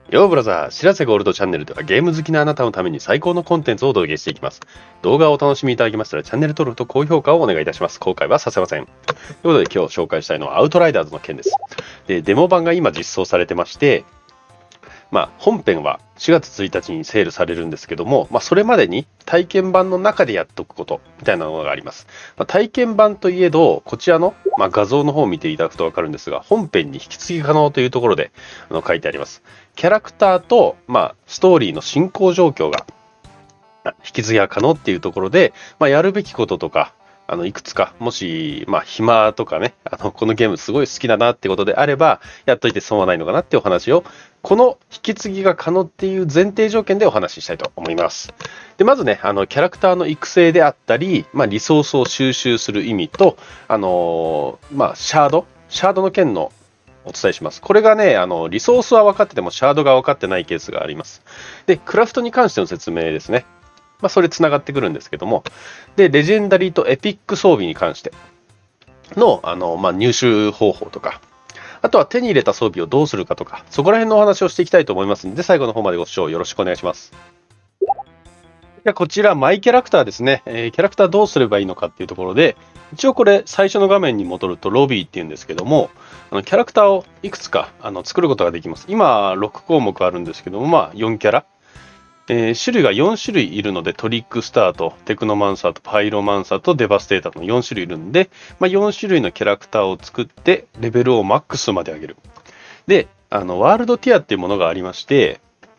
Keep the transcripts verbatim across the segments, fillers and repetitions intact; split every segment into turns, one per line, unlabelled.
ようブラザー、しらせゴールドチャンネルではゲーム好きなあなたのために最高のコンテンツをお届けしていきます。動画をお楽しみいただきましたらチャンネル登録と高評価をお願いいたします。後悔はさせません。ということで今日紹介したいのはアウトライダーズの件です。で、デモ版が今実装されてまして、まあ、本編はしがつついたちにセールされるんですけども、まあ、それまでに体験版の中でやっておくことみたいなのがあります。まあ、体験版といえど、こちらの、まあ、画像の方を見ていただくとわかるんですが、本編に引き継ぎ可能というところであの書いてあります。キャラクターと、まあ、ストーリーの進行状況が引き継ぎが可能っていうところで、まあ、やるべきこととか、あのいくつか、もし、まあ、暇とかね、あのこのゲームすごい好きだなってことであれば、やっといて損はないのかなっていうお話を、この引き継ぎが可能っていう前提条件でお話ししたいと思います。でまずね、あのキャラクターの育成であったり、まあ、リソースを収集する意味と、あのー、まあ、シャード、シャードの件のお伝えします。これがね、あのリソースは分かっててもシャードが分かってないケースがあります。で、クラフトに関しての説明ですね。まあ、それつながってくるんですけども、で、レジェンダリーとエピック装備に関しての、あの、まあ、入手方法とか、あとは手に入れた装備をどうするかとか、そこら辺のお話をしていきたいと思いますので、最後の方までご視聴よろしくお願いします。じゃあこちら、マイキャラクターですね、えー。キャラクターどうすればいいのかっていうところで、一応これ、最初の画面に戻るとロビーっていうんですけども、あのキャラクターをいくつかあの作ることができます。今、ろくこうもくあるんですけども、まあ、よんキャラ。えー、種類がよんしゅるいいるので、トリックスターとテクノマンサーとパイロマンサーとデバステーターのよんしゅるいいるんで、まあ、よんしゅるいのキャラクターを作ってレベルをマックスまで上げる。で、あのワールドティアっていうものがありまして、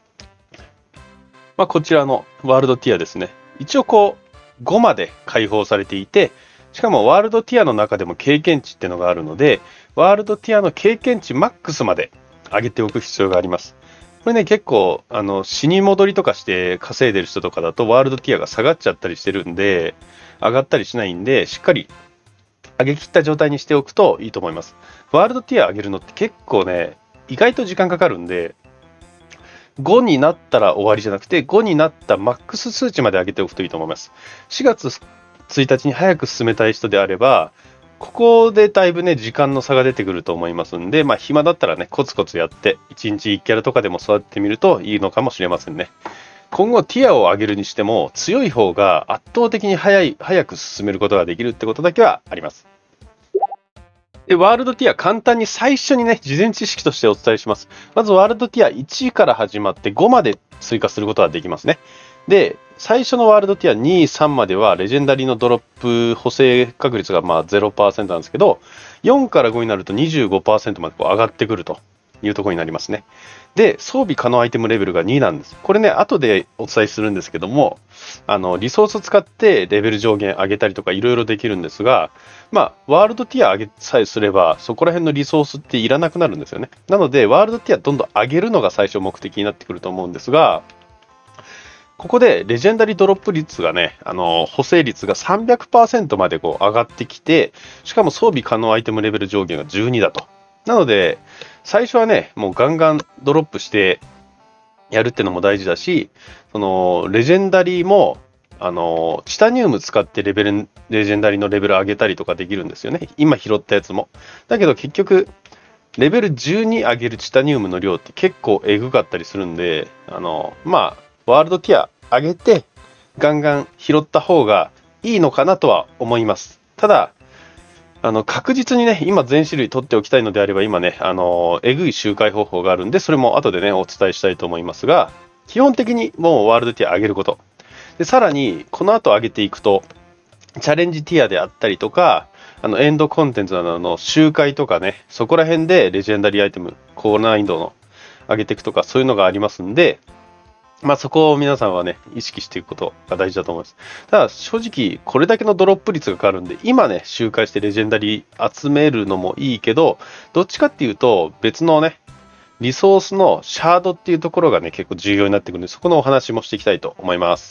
まあ、こちらのワールドティアですね。一応こうごまで開放されていて、しかもワールドティアの中でも経験値っていうのがあるので、ワールドティアの経験値マックスまで上げておく必要があります。これね、結構、あの、死に戻りとかして稼いでる人とかだと、ワールドティアが下がっちゃったりしてるんで、上がったりしないんで、しっかり上げ切った状態にしておくといいと思います。ワールドティア上げるのって結構ね、意外と時間かかるんで、ごになったら終わりじゃなくて、ごになったマックス数値まで上げておくといいと思います。しがつついたちに早く進めたい人であれば、ここでだいぶね、時間の差が出てくると思いますんで、まあ、暇だったらね、コツコツやって、いちにちいちキャラとかでも育ててみるといいのかもしれませんね。今後、ティアを上げるにしても、強い方が圧倒的に早い、早く進めることができるってことだけはあります。で、ワールドティア、簡単に最初にね、事前知識としてお伝えします。まず、ワールドティアいちから始まってごまで追加することができますね。で、最初のワールドティアに、さんまではレジェンダリーのドロップ補正確率がまあ ゼロパーセント なんですけど、よんからごになると にじゅうごパーセント までこう上がってくるというところになりますね。で、装備可能アイテムレベルがになんです。これね、後でお伝えするんですけども、あの、リソースを使ってレベル上限上げたりとかいろいろできるんですが、まあ、ワールドティア上げさえすれば、そこら辺のリソースっていらなくなるんですよね。なので、ワールドティアどんどん上げるのが最初目的になってくると思うんですが、ここでレジェンダリードロップ率がね、あの補正率が さんびゃくパーセント までこう上がってきて、しかも装備可能アイテムレベル上限がじゅうにだと。なので、最初はね、もうガンガンドロップしてやるってのも大事だし、そのレジェンダリーも、あのチタニウム使ってレベル、レジェンダリーのレベル上げたりとかできるんですよね。今拾ったやつも。だけど結局、レベルじゅうに上げるチタニウムの量って結構えぐかったりするんで、あのまあ、ワールドティア上げてガンガン拾った方がいいのかなとは思います。ただ、あの確実にね、今全種類取っておきたいのであれば、今ね、あのえぐい周回方法があるんで、それも後でね、お伝えしたいと思いますが、基本的にもうワールドティア上げること。で、さらに、この後上げていくと、チャレンジティアであったりとか、あのエンドコンテンツなどの周回とかね、そこら辺でレジェンダリーアイテム、高難易度の上げていくとか、そういうのがありますんで、まあそこを皆さんはね、意識していくことが大事だと思います。ただ正直、これだけのドロップ率がかかるんで、今ね、周回してレジェンダリー集めるのもいいけど、どっちかっていうと、別のね、リソースのシャードっていうところがね、結構重要になってくるんで、そこのお話もしていきたいと思います。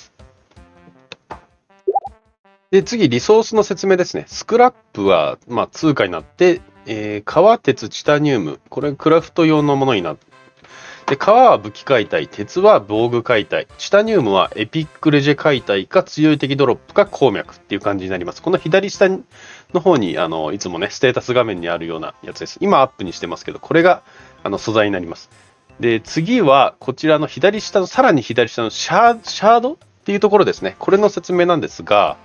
で、次、リソースの説明ですね。スクラップは、まあ、通貨になって、えー、革、鉄、チタニウム。これ、クラフト用のものになって、で、革は武器解体、鉄は防具解体、チタニウムはエピックレジェ解体か強い敵ドロップか鉱脈っていう感じになります。この左下の方に、あの、いつもね、ステータス画面にあるようなやつです。今アップにしてますけど、これが、あの、素材になります。 で、次はこちらの左下の、さらに左下のシャー、シャードっていうところですね。これの説明なんですが、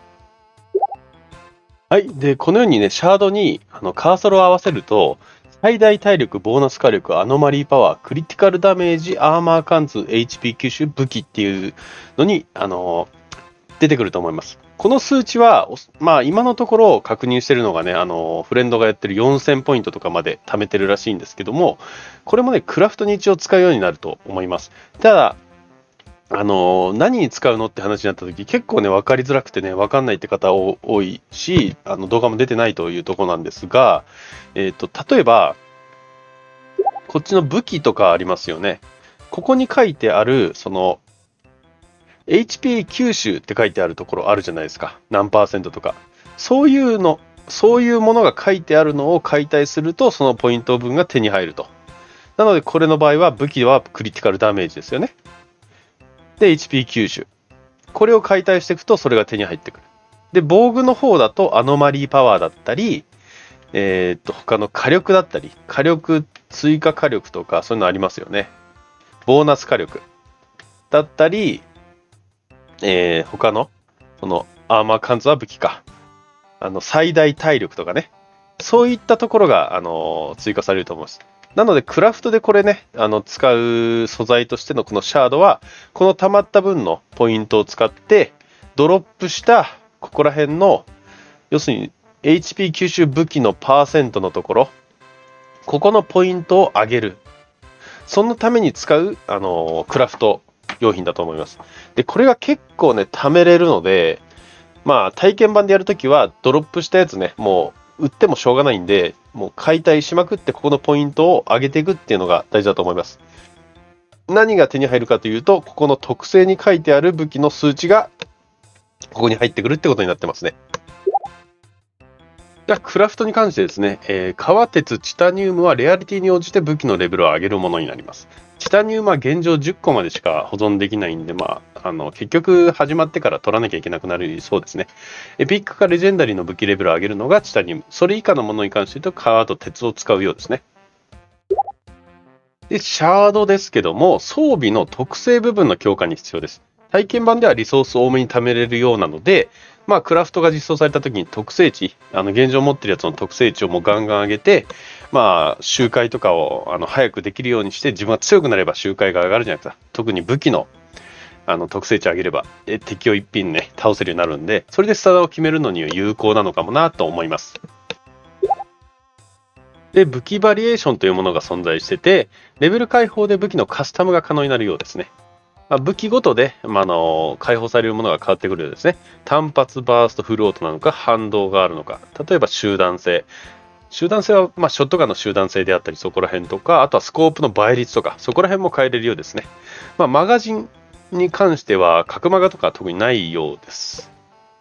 はい。で、このようにね、シャードにあのカーソルを合わせると、最大体力、ボーナス火力、アノマリーパワー、クリティカルダメージ、アーマー貫通、エイチピー 吸収、武器っていうのに、あの出てくると思います。この数値は、まあ今のところ確認してるのがね、あの、フレンドがやってるよんせんポイントとかまで貯めてるらしいんですけども、これもね、クラフトに一応使うようになると思います。ただ、あの、何に使うのって話になった時、結構ね、分かりづらくてね、分かんないって方多いし、あの動画も出てないというところなんですが、えっと、例えば、こっちの武器とかありますよね。ここに書いてある、その、エイチピー 吸収って書いてあるところあるじゃないですか。何パーセントとか。そういうの、そういうものが書いてあるのを解体すると、そのポイント分が手に入ると。なので、これの場合は武器はクリティカルダメージですよね。で、エイチピー 吸収。これを解体していくと、それが手に入ってくる。で、防具の方だと、アノマリーパワーだったり、えー、っと、他の火力だったり、火力、追加火力とか、そういうのありますよね。ボーナス火力だったり、えー、他の、その、アーマー貫通は武器か。あの、最大体力とかね。そういったところが、あの、追加されると思います。なので、クラフトでこれね、あの、使う素材としてのこのシャードは、この溜まった分のポイントを使って、ドロップした、ここら辺の、要するに、エイチピー 吸収武器のパーセントのところ、ここのポイントを上げる。そのために使う、あの、クラフト用品だと思います。で、これが結構ね、貯めれるので、まあ、体験版でやるときは、ドロップしたやつね、もう、売ってもしょうがないんで、もう解体しまくって、ここのポイントを上げていくっていうのが大事だと思います。何が手に入るかというと、ここの特性に書いてある武器の数値が、ここに入ってくるってことになってますね。じゃあ、クラフトに関してですね、えー、革鉄、チタニウムはレアリティに応じて武器のレベルを上げるものになります。チタニウムは現状じゅっこまでしか保存できないんで、まあ、あの結局始まってから取らなきゃいけなくなるそうですね。エピックかレジェンダリーの武器レベルを上げるのがチタニウム。それ以下のものに関して言うと、革と鉄を使うようですね。で、シャードですけども、装備の特性部分の強化に必要です。体験版ではリソースを多めに貯めれるようなので、まあ、クラフトが実装された時に特性値、あの現状持ってるやつの特性値をもうガンガン上げて、まあ、周回とかをあの早くできるようにして、自分が強くなれば周回が上がるじゃないですか。特に武器のあの特性値を上げれば、え敵を一品ね、倒せるようになるんで、それでスタダを決めるのには有効なのかもなと思います。で、武器バリエーションというものが存在してて、レベル解放で武器のカスタムが可能になるようですね。まあ、武器ごとで、まあ、あの解放されるものが変わってくるようですね。単発、バースト、フルオートなのか、反動があるのか。例えば集団性。集団性は、まあ、ショットガンの集団性であったり、そこら辺とか、あとはスコープの倍率とか、そこら辺も変えれるようですね。まあ、マガジンに関しては、角マガとか特にないようです。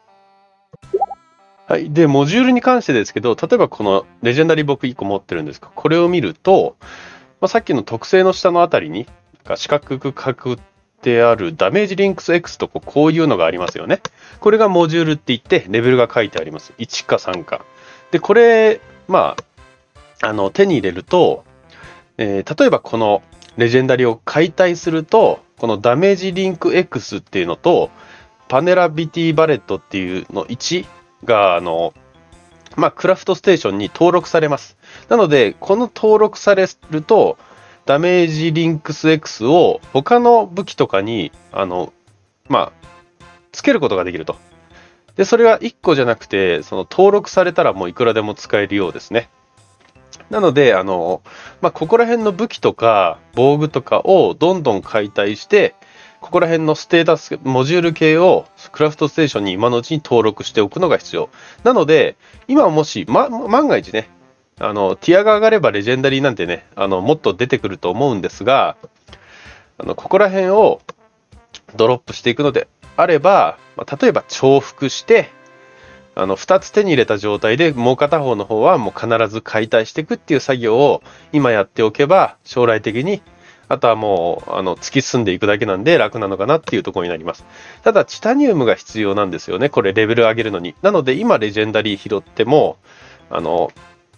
はい。で、モジュールに関してですけど、例えばこのレジェンダリー僕いっこ持ってるんですが、これを見ると、まあ、さっきの特性の下のあたりに、四角く囲ってあるダメージリンクス X とこういうのがありますよね。これがモジュールって言って、レベルが書いてあります。いちかさんか。で、これ、まあ、あの、手に入れると、えー、例えばこのレジェンダリーを解体すると、このダメージリンク X っていうのと、パネラビティバレットっていうのいちが、あの、まあ、クラフトステーションに登録されます。なので、この登録されると、ダメージリンクス X を他の武器とかに、あの、まあ、つけることができると。で、それはいっこじゃなくて、その登録されたらもういくらでも使えるようですね。なので、あの、まあ、ここら辺の武器とか防具とかをどんどん解体して、ここら辺のステータス、モジュール系をクラフトステーションに今のうちに登録しておくのが必要。なので、今もし、ま、万が一ね、あの、ティアが上がればレジェンダリーなんてね、あの、もっと出てくると思うんですが、あの、ここら辺をドロップしていくのであれば、まあ、例えば重複して、あの、ふたつ手に入れた状態でもう片方の方はもう必ず解体していくっていう作業を今やっておけば、将来的にあとはもう、あの、突き進んでいくだけなんで楽なのかなっていうところになります。ただ、チタニウムが必要なんですよね。これ、レベル上げるのに。なので、今、レジェンダリー拾っても、あの、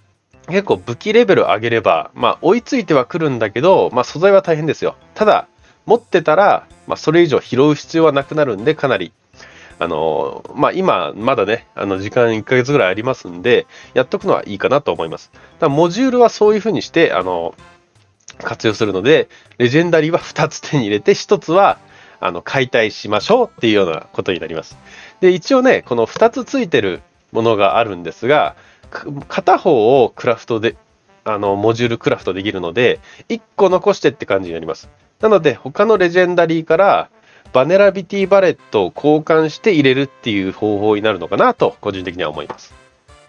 結構武器レベル上げれば、まあ追いついてはくるんだけど、まあ素材は大変ですよ。ただ、持ってたら、まあそれ以上拾う必要はなくなるんで、かなり、あのー、まあ今、まだね、あの時間いっかげつぐらいありますんで、やっとくのはいいかなと思います。ただモジュールはそういう風にして、あのー、活用するので、レジェンダリーはふたつ手に入れて、ひとつは、あの、解体しましょうっていうようなことになります。で、一応ね、このふたつついてるものがあるんですが、片方をクラフトで、あの、モジュールクラフトできるので、いっこ残してって感じになります。なので、他のレジェンダリーから、バネラビティバレットを交換して入れるっていう方法になるのかなと、個人的には思います。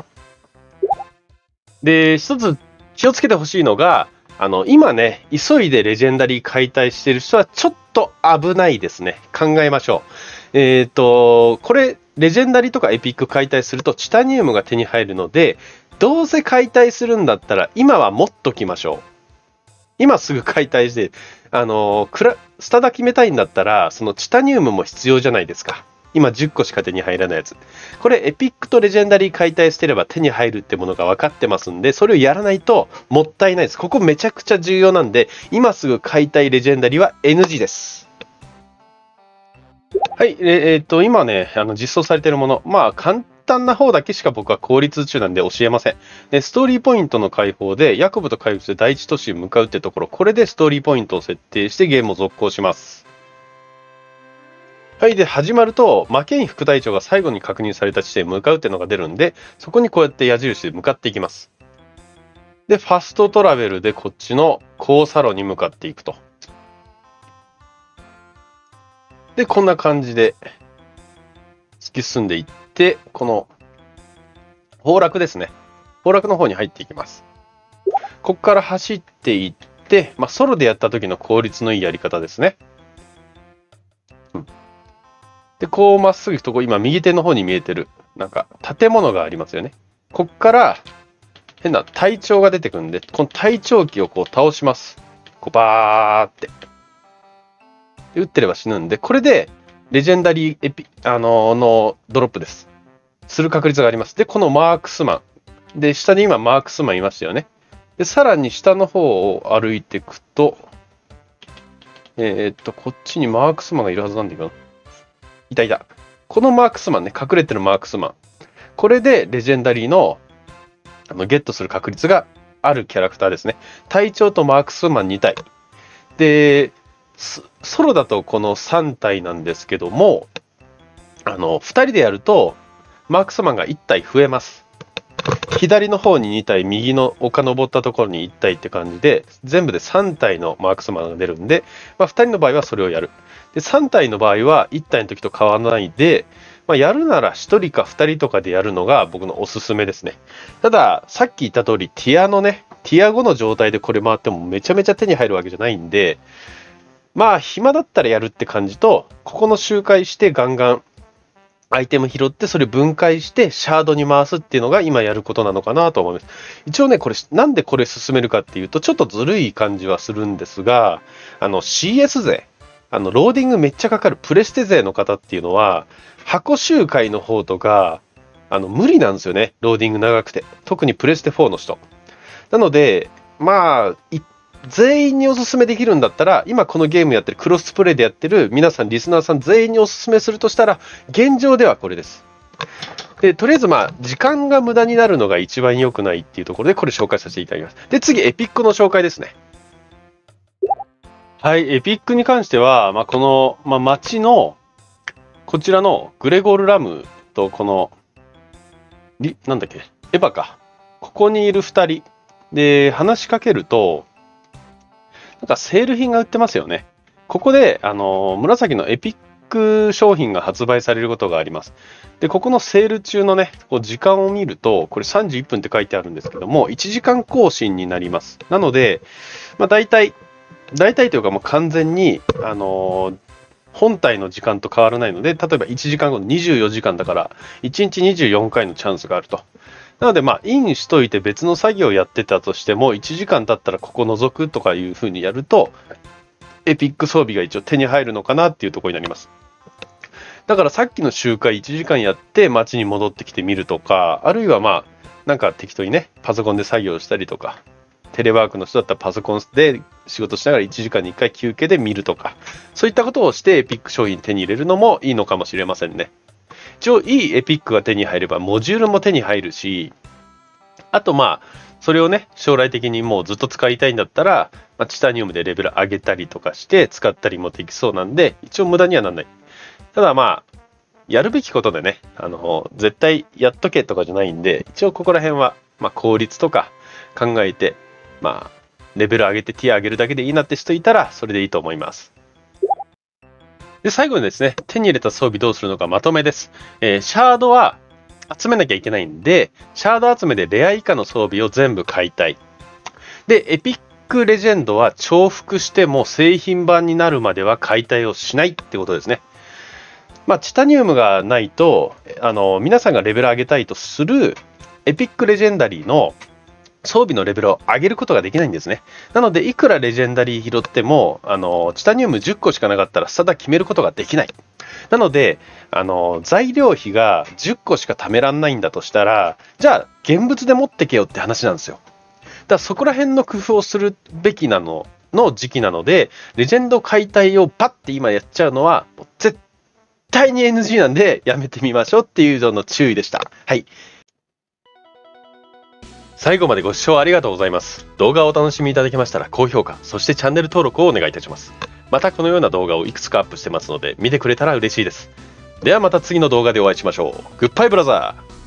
で、一つ気をつけてほしいのが、あの、今ね、急いでレジェンダリー解体してる人はちょっと危ないですね。考えましょう。えっと、これ、レジェンダリーとかエピック解体するとチタニウムが手に入るので、どうせ解体するんだったら今は持っときましょう。今すぐ解体して、あの、クラスタダ決めたいんだったら、そのチタニウムも必要じゃないですか。今じゅっこしか手に入らないやつ。これエピックとレジェンダリー解体してれば手に入るってものが分かってますんで、それをやらないともったいないです。ここめちゃくちゃ重要なんで、今すぐ解体レジェンダリーは エヌジー です。はい、えー、っと、今ね、あの実装されているもの、まあ簡単な方だけしか僕は効率中なんで教えません。で、ストーリーポイントの解放で、ヤコブと怪物で第一都市に向かうってところ、これでストーリーポイントを設定してゲームを続行します。はい。で、始まると、マケイン副隊長が最後に確認された地点に向かうっていうのが出るんで、そこにこうやって矢印で向かっていきます。で、ファストトラベルでこっちの高サロに向かっていくと。で、こんな感じで突き進んでいって、この崩落ですね。崩落の方に入っていきます。ここから走っていって、まあ、ソロでやった時の効率のいいやり方ですね。で、こうまっすぐ行くと、こう今右手の方に見えてる、なんか建物がありますよね。こっから変な隊長が出てくるんで、この隊長機をこう倒します。こうバーって。で撃ってれば死ぬんで、これでレジェンダリーエピ、あのー、のドロップです。する確率があります。で、このマークスマン。で、下に今マークスマンいましたよね。で、さらに下の方を歩いていくと、えー、っと、こっちにマークスマンがいるはずなんだけど、いたいた。このマークスマンね、隠れてるマークスマン。これでレジェンダリーのあのゲットする確率があるキャラクターですね。隊長とマークスマンにたい。で、ソロだとこのさん体なんですけども、あの、ふたりでやると、マークスマンがいち体増えます。左の方にに体、右の丘登ったところにいち体って感じで、全部でさん体のマークスマンが出るんで、まあ、ふたりの場合はそれをやる。で、さん体の場合はいち体の時と変わらないで、まあ、やるならひとりかふたりとかでやるのが僕のおすすめですね。ただ、さっき言った通り、ティアのね、ティアごの状態でこれ回ってもめちゃめちゃ手に入るわけじゃないんで、まあ、暇だったらやるって感じと、ここの周回してガンガンアイテム拾って、それ分解してシャードに回すっていうのが今やることなのかなと思います。一応ね、これ、なんでこれ進めるかっていうと、ちょっとずるい感じはするんですが、あの シーエス 勢、あの、ローディングめっちゃかかるプレステ勢の方っていうのは、箱周回の方とか、あの、無理なんですよね。ローディング長くて。特にプレステフォーの人。なので、まあ、全員におすすめできるんだったら、今このゲームやってる、クロスプレイでやってる皆さん、リスナーさん全員におすすめするとしたら、現状ではこれです。で、とりあえずまあ、時間が無駄になるのが一番良くないっていうところで、これ紹介させていただきます。で、次、エピックの紹介ですね。はい、エピックに関しては、まあ、この、まあ、街の、こちらのグレゴール・ラムと、この、リ、なんだっけ、エヴァか。ここにいるふたり。で、話しかけると、なんかセール品が売ってますよね。ここで、あの、紫のエピック商品が発売されることがあります。で、ここのセール中のね、こう時間を見ると、これさんじゅういっぷんって書いてあるんですけども、いちじかん更新になります。なので、まあ、大体、大体というかもう完全に、あのー、本体の時間と変わらないので、例えばいちじかんごのにじゅうよじかんだから、いちにちにじゅうよんかいのチャンスがあると。なので、まあ、インしといて別の作業をやってたとしても、いちじかん経ったらここ覗くとかいう風にやると、エピック装備が一応手に入るのかなっていうところになります。だからさっきの周回いちじかんやって街に戻ってきてみるとか、あるいはまあ、 なんか適当にね、パソコンで作業したりとか、テレワークの人だったらパソコンで仕事しながらいちじかんにいっかい休憩で見るとか、そういったことをしてエピック商品手に入れるのもいいのかもしれませんね。一応いいエピックが手に入ればモジュールも手に入るし、あとまあそれをね将来的にもうずっと使いたいんだったら、まあ、チタニウムでレベル上げたりとかして使ったりもできそうなんで、一応無駄にはならない。ただまあやるべきことでね、あの絶対やっとけとかじゃないんで、一応ここら辺はまあ効率とか考えて、まあレベル上げてティア上げるだけでいいなって人いたらそれでいいと思います。で最後にですね、手に入れた装備どうするのかまとめです。えー、シャードは集めなきゃいけないんで、シャード集めでレア以下の装備を全部買いたい。でエピックレジェンドは重複しても製品版になるまでは解体をしないってことですね。まあ、チタニウムがないと、あの皆さんがレベル上げたいとするエピックレジェンダリーの装備のレベルを上げることができないんですね。なのでいくらレジェンダリー拾ってもあのチタニウムじゅっこしかなかったらスタダ決めることができない。なのであの材料費がじゅっこしか貯めらんないんだとしたら、じゃあ現物で持ってけよって話なんですよ。だからそこら辺の工夫をするべきなのの時期なので、レジェンド解体をパッて今やっちゃうのは絶対に エヌジー なんでやめてみましょうっていうのの注意でした。はい。最後までご視聴ありがとうございます。動画をお楽しみいただけましたら高評価、そしてチャンネル登録をお願いいたします。またこのような動画をいくつかアップしてますので見てくれたら嬉しいです。ではまた次の動画でお会いしましょう。グッバイブラザー。